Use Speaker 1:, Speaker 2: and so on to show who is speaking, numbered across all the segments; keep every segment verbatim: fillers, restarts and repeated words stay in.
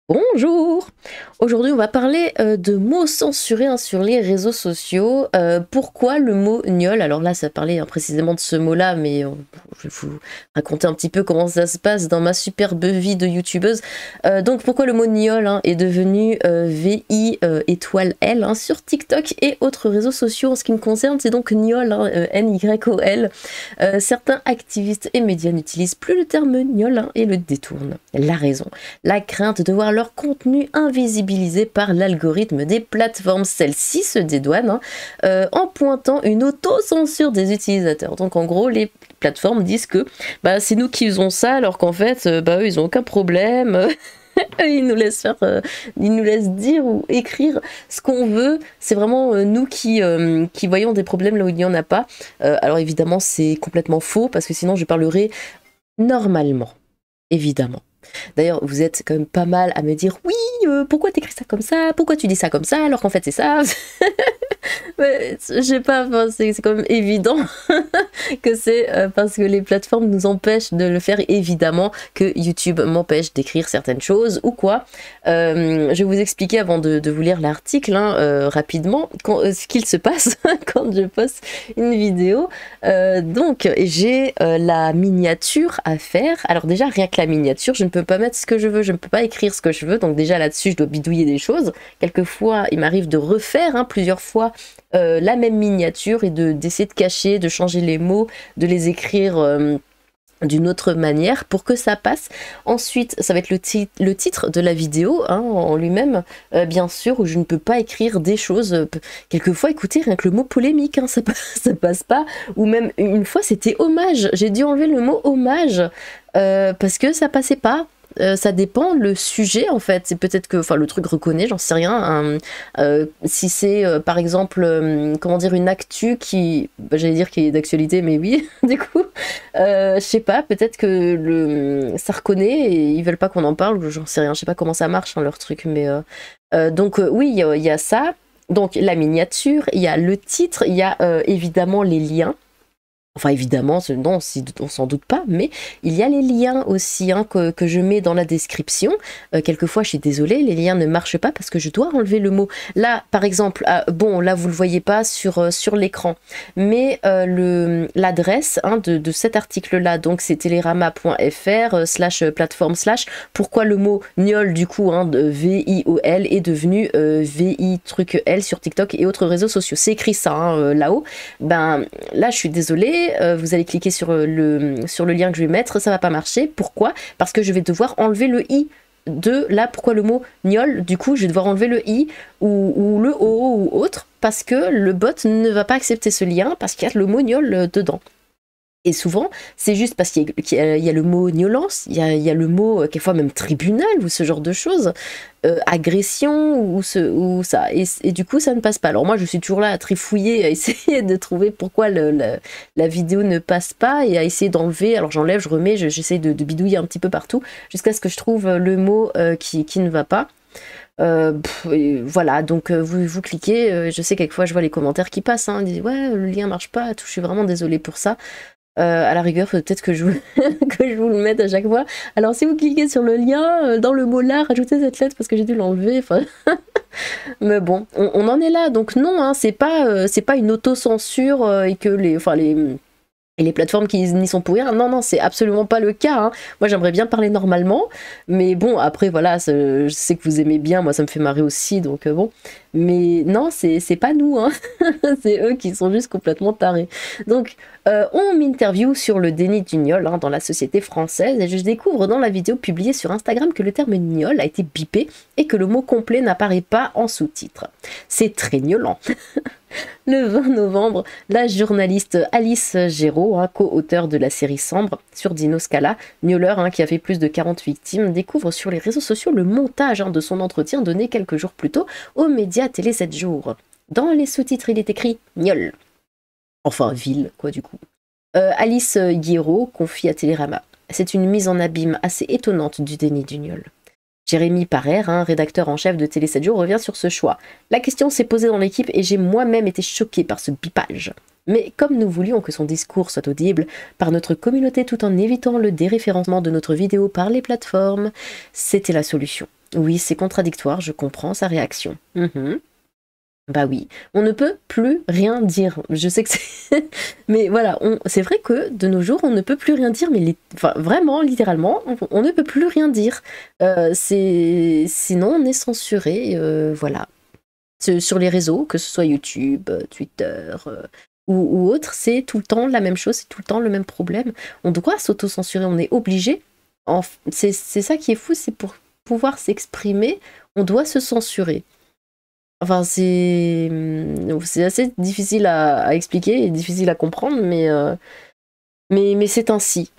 Speaker 1: Bonjour! Aujourd'hui, on va parler euh, de mots censurés hein, sur les réseaux sociaux. Euh, pourquoi le mot gnôle? Alors là, ça parlait hein, précisément de ce mot-là, mais euh, je vais vous raconter un petit peu comment ça se passe dans ma superbe vie de youtubeuse. Euh, donc, pourquoi le mot gnôle hein, est devenu euh, V I euh, étoile L hein, sur TikTok et autres réseaux sociaux. En ce qui me concerne, c'est donc gnôle, hein, euh, N Y O L. Euh, certains activistes et médias n'utilisent plus le terme gnôle hein, et le détournent. La raison, la crainte de voir leur contenu invisibilisé par l'algorithme des plateformes. Celles-ci se dédouanent hein, euh, en pointant une autocensure des utilisateurs. Donc en gros, les plateformes disent que bah, c'est nous qui faisons ça, alors qu'en fait, euh, bah, eux, ils n'ont aucun problème. Ils nous laissent faire, euh, ils nous laissent dire ou écrire ce qu'on veut. C'est vraiment euh, nous qui, euh, qui voyons des problèmes là où il n'y en a pas. Euh, alors évidemment, c'est complètement faux, parce que sinon je parlerai normalement. Évidemment. D'ailleurs, vous êtes quand même pas mal à me dire oui, euh, pourquoi t'écris ça comme ça? Pourquoi tu dis ça comme ça alors qu'en fait c'est ça? Mais je sais pas, enfin, c'est quand même évident que c'est euh, parce que les plateformes nous empêchent de le faire, évidemment que YouTube m'empêche d'écrire certaines choses ou quoi. Euh, je vais vous expliquer avant de, de vous lire l'article hein, euh, rapidement quand, euh, ce qu'il se passe quand je poste une vidéo. Euh, donc j'ai euh, la miniature à faire. Alors déjà, rien que la miniature, je ne peux pas mettre ce que je veux, je ne peux pas écrire ce que je veux. Donc déjà là-dessus, je dois bidouiller des choses. Quelquefois, il m'arrive de refaire hein, plusieurs fois Euh, la même miniature et de d'essayer de cacher, de changer les mots, de les écrire euh, d'une autre manière pour que ça passe. Ensuite, ça va être le, tit le titre de la vidéo hein, en lui-même, euh, bien sûr, où je ne peux pas écrire des choses. Euh, quelquefois, écoutez, rien que le mot polémique, hein, ça, ça passe pas. Ou même une fois, c'était hommage. J'ai dû enlever le mot hommage euh, parce que ça passait pas. Euh, ça dépend le sujet en fait, c'est peut-être que enfin le truc reconnaît, j'en sais rien hein. Euh, si c'est euh, par exemple euh, comment dire une actu qui bah, j'allais dire qui est d'actualité mais oui du coup euh, je sais pas, peut-être que le ça reconnaît et ils veulent pas qu'on en parle, j'en sais rien, je sais pas comment ça marche hein, leur truc mais euh, euh, donc euh, oui il y, y a ça, donc la miniature, il y a le titre, il y a euh, évidemment les liens. Enfin évidemment, non, on s'en doute pas, mais il y a les liens aussi hein, que, que je mets dans la description. Euh, quelquefois, je suis désolée, les liens ne marchent pas parce que je dois enlever le mot. Là, par exemple, ah, bon, là vous le voyez pas sur, euh, sur l'écran, mais euh, l'adresse hein, de, de cet article-là, donc c'est télérama point F R euh, slash plateforme slash. Pourquoi le mot gnôle du coup, hein, de V I O L est devenu euh, V I truc L sur TikTok et autres réseaux sociaux. C'est écrit ça hein, euh, là-haut. Ben là, je suis désolée. Euh, vous allez cliquer sur le, sur le lien que je vais mettre, ça va pas marcher. Pourquoi? Parce que je vais devoir enlever le i de là. Pourquoi le mot gnôle? Du coup, je vais devoir enlever le i ou, ou le o ou autre parce que le bot ne va pas accepter ce lien parce qu'il y a le mot gnôle dedans. Et souvent, c'est juste parce qu'il y, y, y a le mot gnolance, il y a, y a le mot, quelquefois même tribunal ou ce genre de choses, euh, agression ou, ce, ou ça. Et, et du coup, ça ne passe pas. Alors moi, je suis toujours là à trifouiller, à essayer de trouver pourquoi le, le, la vidéo ne passe pas et à essayer d'enlever. Alors j'enlève, je remets, j'essaie de, de bidouiller un petit peu partout jusqu'à ce que je trouve le mot euh, qui, qui ne va pas. Euh, pff, voilà, donc euh, vous, vous cliquez, euh, je sais quelquefois je vois les commentaires qui passent, hein, ils disent ouais le lien marche pas, tout, je suis vraiment désolée pour ça. Euh, à la rigueur, peut-être que, je vous... que je vous le mette à chaque fois. Alors si vous cliquez sur le lien, euh, dans le mot là, rajoutez cette lettre parce que j'ai dû l'enlever. Enfin... Mais bon, on, on en est là, donc non, hein, c'est pas, euh, c'est pas une autocensure euh, et que les... Enfin, les... Et les plateformes qui n'y sont pour rien, non, non, c'est absolument pas le cas. Hein. Moi, j'aimerais bien parler normalement, mais bon, après, voilà, je sais que vous aimez bien, moi, ça me fait marrer aussi, donc euh, bon. Mais non, c'est pas nous, hein. C'est eux qui sont juste complètement tarés. Donc, euh, on m'interview sur le déni du gnôle hein, dans la société française, et je découvre dans la vidéo publiée sur Instagram que le terme gnôle a été bipé et que le mot complet n'apparaît pas en sous-titre. C'est très gnôlant. Le vingt novembre, la journaliste Alice Géraud, hein, co-auteure de la série Sambre sur Dino Scala, gnôleur hein, qui a fait plus de quarante victimes, découvre sur les réseaux sociaux le montage hein, de son entretien donné quelques jours plus tôt aux médias Télé sept jours. Dans les sous-titres, il est écrit « gnôle ». Enfin, ville, quoi, du coup. Euh, Alice Géraud confie à Télérama. C'est une mise en abîme assez étonnante du déni du gnôle. Jérémy Parer, hein, rédacteur en chef de Télé sept jours, revient sur ce choix. La question s'est posée dans l'équipe et j'ai moi-même été choquée par ce bipage. Mais comme nous voulions que son discours soit audible par notre communauté tout en évitant le déréférencement de notre vidéo par les plateformes, c'était la solution. Oui, c'est contradictoire, je comprends sa réaction. Mhm. Bah oui, on ne peut plus rien dire. Je sais que c'est... mais voilà, on... c'est vrai que de nos jours, on ne peut plus rien dire, mais li... enfin, vraiment, littéralement, on... on ne peut plus rien dire. Euh, c'est... Sinon, on est censuré, euh, voilà. Sur les réseaux, que ce soit YouTube, Twitter euh, ou, ou autre, c'est tout le temps la même chose, c'est tout le temps le même problème. On doit s'auto-censurer, on est obligé. En... C'est ça qui est fou, c'est pour pouvoir s'exprimer, on doit se censurer. Enfin, c'est c'est assez difficile à, à expliquer et difficile à comprendre, mais, euh, mais, mais c'est ainsi.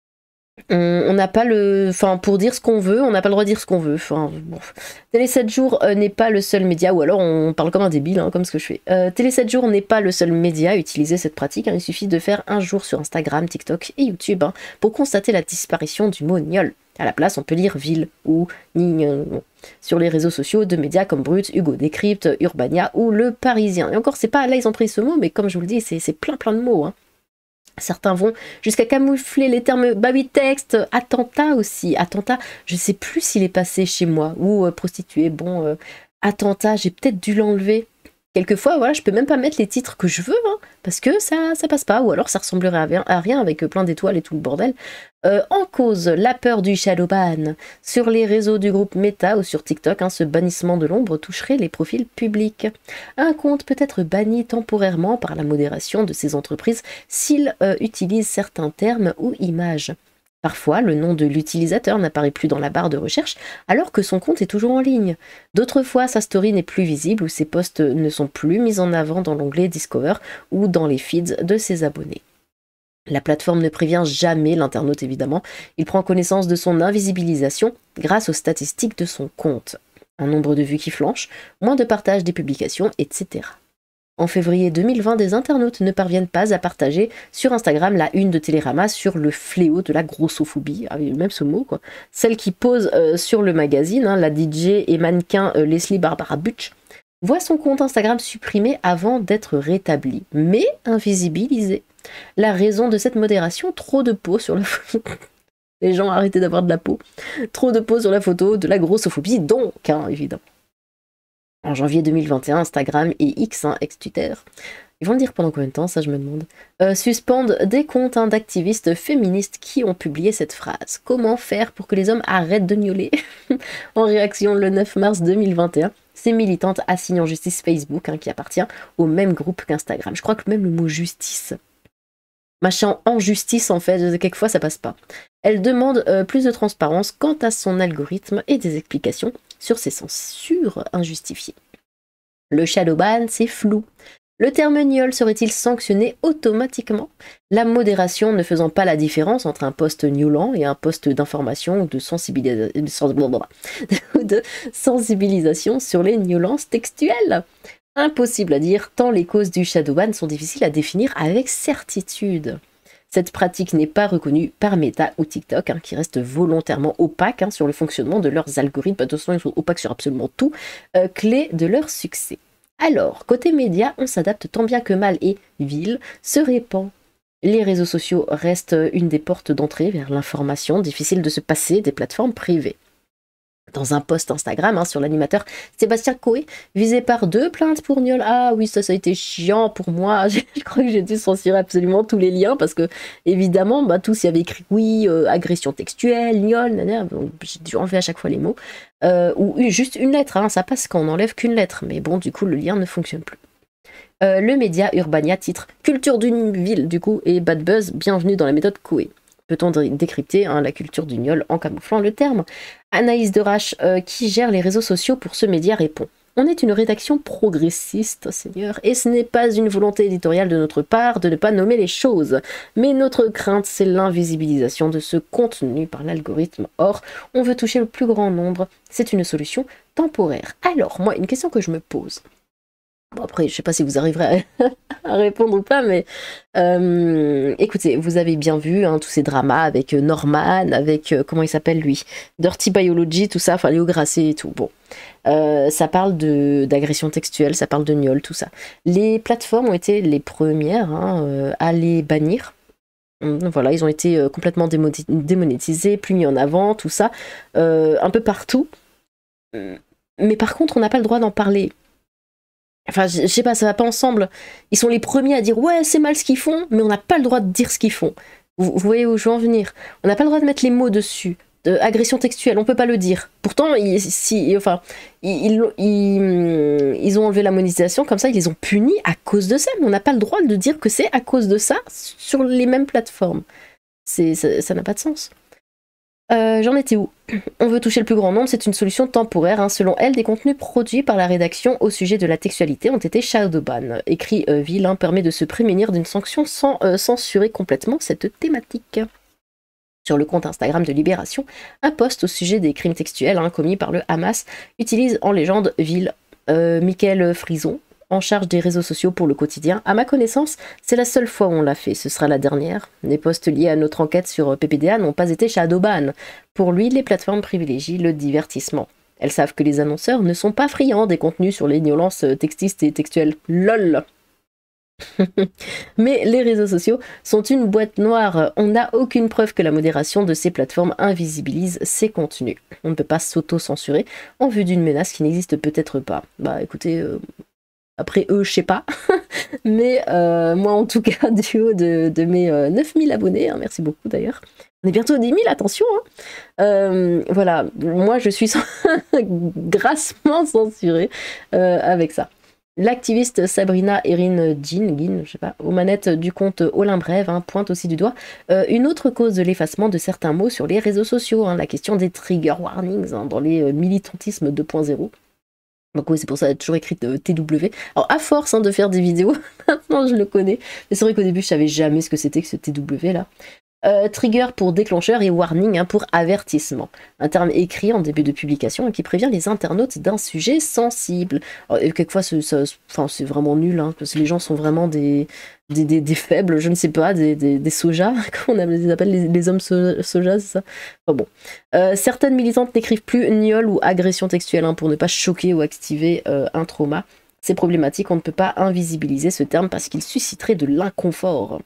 Speaker 1: On n'a pas le... Enfin, pour dire ce qu'on veut, on n'a pas le droit de dire ce qu'on veut. Enfin, bon. Télé sept jours euh, n'est pas le seul média, ou alors on parle comme un débile, hein, comme ce que je fais. Euh, Télé sept jours n'est pas le seul média à utiliser cette pratique. Hein. Il suffit de faire un jour sur Instagram, TikTok et YouTube hein, pour constater la disparition du mot gnol. À la place, on peut lire ville ou nigne sur les réseaux sociaux de médias comme Brut, Hugo Décrypte, Urbania ou Le Parisien. Et encore, c'est pas là ils ont pris ce mot, mais comme je vous le dis, c'est plein plein de mots. Hein. Certains vont jusqu'à camoufler les termes bah oui, texte, attentat aussi. Attentat, je sais plus s'il est passé chez moi ou euh, prostituée. Bon, euh, attentat, j'ai peut-être dû l'enlever. Quelquefois, voilà, je peux même pas mettre les titres que je veux, hein, parce que ça, ça passe pas, ou alors ça ressemblerait à rien, à rien avec plein d'étoiles et tout le bordel. Euh, en cause, la peur du shadowban. Sur les réseaux du groupe Meta ou sur TikTok, hein, ce bannissement de l'ombre toucherait les profils publics. Un compte peut être banni temporairement par la modération de ces entreprises s'il euh, utilise certains termes ou images. Parfois, le nom de l'utilisateur n'apparaît plus dans la barre de recherche alors que son compte est toujours en ligne. D'autres fois, sa story n'est plus visible ou ses posts ne sont plus mis en avant dans l'onglet Discover ou dans les feeds de ses abonnés. La plateforme ne prévient jamais l'internaute évidemment, il prend connaissance de son invisibilisation grâce aux statistiques de son compte. Un nombre de vues qui flanche, moins de partage des publications, et cetera. En février deux mille vingt, des internautes ne parviennent pas à partager sur Instagram la une de Télérama sur le fléau de la grossophobie, ah, même ce mot quoi. Celle qui pose euh, sur le magazine, hein, la D J et mannequin euh, Leslie Barbara Butch, voit son compte Instagram supprimé avant d'être rétabli, mais invisibilisé. La raison de cette modération, trop de peau sur la photo. Les gens arrêtaient d'avoir de la peau. Trop de peau sur la photo, de la grossophobie, donc, hein, évidemment. En janvier deux mille vingt et un, Instagram et X, hein, ex-Twitter, ils vont le dire pendant combien de temps, ça je me demande, euh, suspendent des comptes hein, d'activistes féministes qui ont publié cette phrase. Comment faire pour que les hommes arrêtent de gnauler? En réaction, le neuf mars deux mille vingt et un, ces militantes assignent en justice Facebook, hein, qui appartient au même groupe qu'Instagram. Je crois que même le mot justice, machin en justice en fait, quelquefois ça passe pas. Elle demande euh, plus de transparence quant à son algorithme et des explications sur ses censures injustifiées. Le shadowban, c'est flou. Le terme gnol serait-il sanctionné automatiquement? La modération ne faisant pas la différence entre un post gnoulant et un post d'information ou de, sensibilisa... de sensibilisation sur les gnoulances textuelles. Impossible à dire tant les causes du shadowban sont difficiles à définir avec certitude. Cette pratique n'est pas reconnue par Meta ou TikTok, hein, qui restent volontairement opaques hein, sur le fonctionnement de leurs algorithmes. De toute façon, ils sont opaques sur absolument tout, euh, clé de leur succès. Alors, côté média, on s'adapte tant bien que mal et ville se répand. Les réseaux sociaux restent une des portes d'entrée vers l'information, difficile de se passer des plateformes privées. Dans un post Instagram hein, sur l'animateur Sébastien Coé, visé par deux plaintes pour gnol. Ah oui, ça, ça a été chiant pour moi. Je crois que j'ai dû censurer absolument tous les liens parce que, évidemment, bah, tous y avaient écrit oui, euh, agression textuelle, gnol, nanana, j'ai dû enlever à chaque fois les mots. Euh, ou juste une lettre, hein, ça passe quand on n'enlève qu'une lettre. Mais bon, du coup, le lien ne fonctionne plus. Euh, le média Urbania titre Culture d'une ville, du coup, et Bad Buzz, bienvenue dans la méthode Coé. Peut-on décrypter hein, la culture du gnol en camouflant le terme? Anaïs Derache, euh, qui gère les réseaux sociaux pour ce média, répond. On est une rédaction progressiste, Seigneur, et ce n'est pas une volonté éditoriale de notre part de ne pas nommer les choses. Mais notre crainte, c'est l'invisibilisation de ce contenu par l'algorithme. Or, on veut toucher le plus grand nombre. C'est une solution temporaire. Alors, moi, une question que je me pose. Bon après, je sais pas si vous arriverez à, à répondre ou pas, mais euh, écoutez, vous avez bien vu hein, tous ces dramas avec Norman, avec, euh, comment il s'appelle lui, Dirty Biology, tout ça, enfin Léo Grasset et tout, bon. Euh, ça parle d'agression textuelle, ça parle de gnol, tout ça. Les plateformes ont été les premières hein, euh, à les bannir. Voilà, ils ont été euh, complètement démonétisés, plus mis en avant, tout ça, euh, un peu partout. Mais par contre, on n'a pas le droit d'en parler. Enfin, je, je sais pas, ça va pas ensemble. Ils sont les premiers à dire ouais, c'est mal ce qu'ils font, mais on n'a pas le droit de dire ce qu'ils font. Vous, vous voyez où je veux en venir? On n'a pas le droit de mettre les mots dessus. De agression textuelle, on peut pas le dire. Pourtant, ils, si, enfin, ils, ils, ils, ils ont enlevé la monétisation, comme ça, ils les ont punis à cause de ça. Mais on n'a pas le droit de dire que c'est à cause de ça sur les mêmes plateformes. C'est, ça n'a pas de sens. Euh, J'en étais où? On veut toucher le plus grand nombre, c'est une solution temporaire. Hein. Selon elle, des contenus produits par la rédaction au sujet de la textualité ont été shadowban. Écrit euh, Villain permet de se prémunir d'une sanction sans euh, censurer complètement cette thématique. Sur le compte Instagram de Libération, un post au sujet des crimes textuels hein, commis par le Hamas utilise en légende Ville euh, Mickaël Frison, en charge des réseaux sociaux pour le quotidien. À ma connaissance, c'est la seule fois où on l'a fait, ce sera la dernière. Les posts liés à notre enquête sur P P D A n'ont pas été shadowban. Pour lui, les plateformes privilégient le divertissement. Elles savent que les annonceurs ne sont pas friands des contenus sur les violences textistes et textuelles. LOL. Mais les réseaux sociaux sont une boîte noire. On n'a aucune preuve que la modération de ces plateformes invisibilise ces contenus. On ne peut pas s'auto-censurer en vue d'une menace qui n'existe peut-être pas. Bah écoutez... Euh... Après eux, je sais pas. Mais euh, moi, en tout cas, du haut de, de mes euh, neuf mille abonnés, hein, merci beaucoup d'ailleurs. On est bientôt à dix mille, attention. Hein. Euh, voilà, moi, je suis grassement censurée euh, avec ça. L'activiste Sabrina Erin Jean, Guin, je sais pas, aux manettes du compte Olymbrève, hein, pointe aussi du doigt euh, une autre cause de l'effacement de certains mots sur les réseaux sociaux, hein, la question des trigger warnings hein, dans les euh, militantismes deux point zéro. Donc oui, c'est pour ça, toujours écrit T W. Alors à force hein, de faire des vidéos, maintenant je le connais. Mais c'est vrai qu'au début, je savais jamais ce que c'était que ce T W là. Euh, trigger pour déclencheur et warning hein, pour avertissement. Un terme écrit en début de publication qui prévient les internautes d'un sujet sensible. Alors, et quelquefois, c'est, ça, enfin, c'est vraiment nul, hein, parce que les gens sont vraiment des, des, des, des faibles, je ne sais pas, des, des, des sojas, comment on les appelle, les, les hommes so sojas, c'est ça? Enfin bon. Euh, certaines militantes n'écrivent plus niol ou agression textuelle hein, pour ne pas choquer ou activer euh, un trauma. C'est problématique, on ne peut pas invisibiliser ce terme parce qu'il susciterait de l'inconfort.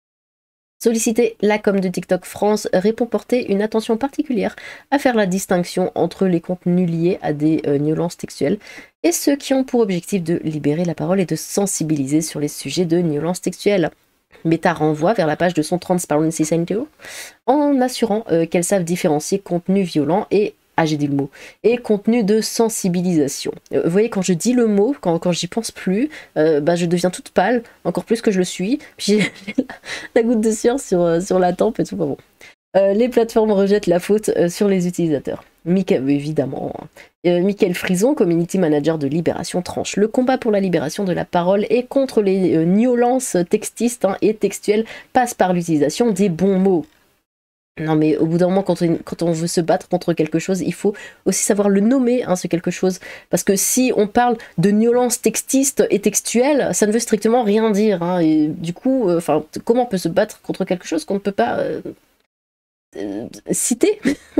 Speaker 1: Solliciter la com de TikTok France répond porter une attention particulière à faire la distinction entre les contenus liés à des euh, violences textuelles et ceux qui ont pour objectif de libérer la parole et de sensibiliser sur les sujets de violences textuelles. Meta renvoie vers la page de son Transparency Center en assurant euh, qu'elles savent différencier contenu violent et ah, j'ai dit le mot. Et contenu de sensibilisation. Euh, vous voyez, quand je dis le mot, quand, quand j'y pense plus, euh, bah, je deviens toute pâle, encore plus que je le suis. Puis j'ai la, la goutte de sueur sur, euh, sur la tempe et tout. Bah bon. euh, les plateformes rejettent la faute euh, sur les utilisateurs. Mika, évidemment. Euh, Mickaël Frison, community manager de Libération, tranche. Le combat pour la libération de la parole et contre les euh, violences textistes hein, et textuelles passe par l'utilisation des bons mots. Non mais au bout d'un moment, quand on, quand on veut se battre contre quelque chose, il faut aussi savoir le nommer, hein, ce quelque chose. Parce que si on parle de violence textiste et textuelle, ça ne veut strictement rien dire. Hein, et du coup, euh, comment on peut se battre contre quelque chose qu'on ne peut pas euh, euh, citer?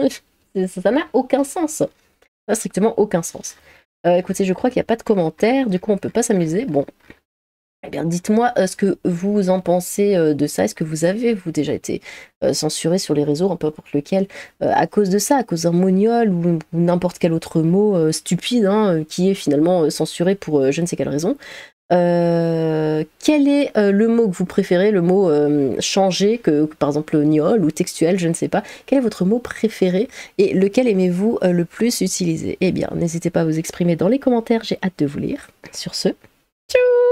Speaker 1: Ça n'a aucun sens. Ça n'a strictement aucun sens. Euh, écoutez, je crois qu'il n'y a pas de commentaires, du coup on ne peut pas s'amuser. Bon. Eh bien, dites-moi euh, ce que vous en pensez euh, de ça. Est-ce que vous avez, vous, déjà été euh, censuré sur les réseaux, peu importe lequel, euh, à cause de ça, à cause d'un moniol ou, ou n'importe quel autre mot euh, stupide, hein, euh, qui est finalement euh, censuré pour euh, je ne sais quelle raison. Euh, quel est euh, le mot que vous préférez, le mot euh, changé, que, que par exemple niol ou textuel, je ne sais pas. Quel est votre mot préféré et lequel aimez-vous euh, le plus utiliser? Eh bien, n'hésitez pas à vous exprimer dans les commentaires, j'ai hâte de vous lire. Sur ce, tchou!